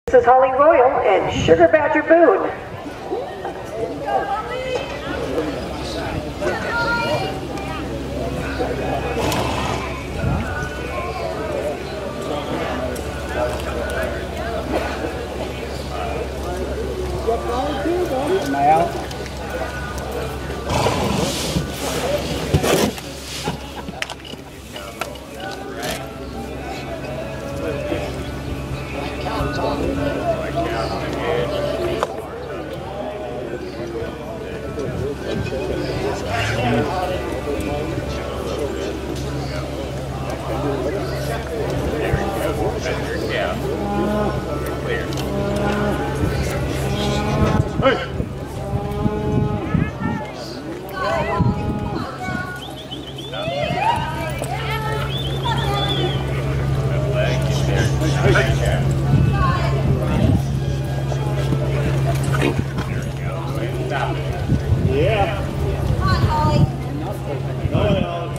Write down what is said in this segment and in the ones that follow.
This is Holly Royal and Sugar Badger Boon. Am I out? Yeah. Come on, Holly. Go ahead, Holly.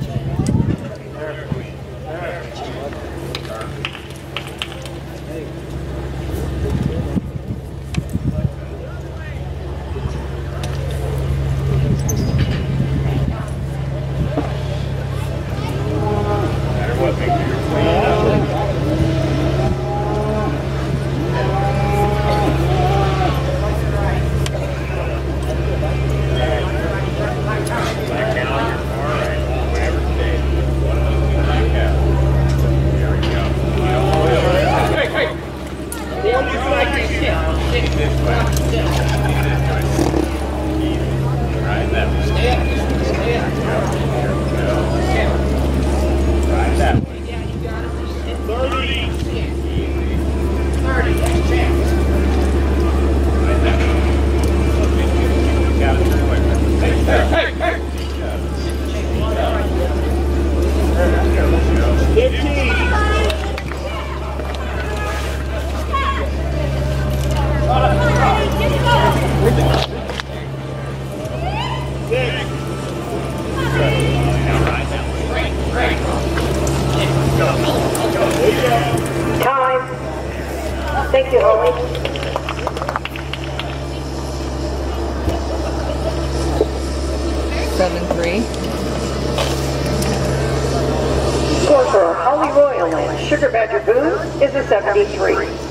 Time. Thank you, Holly. Score for Holly Royal and Sugar Badger Boon is a 73.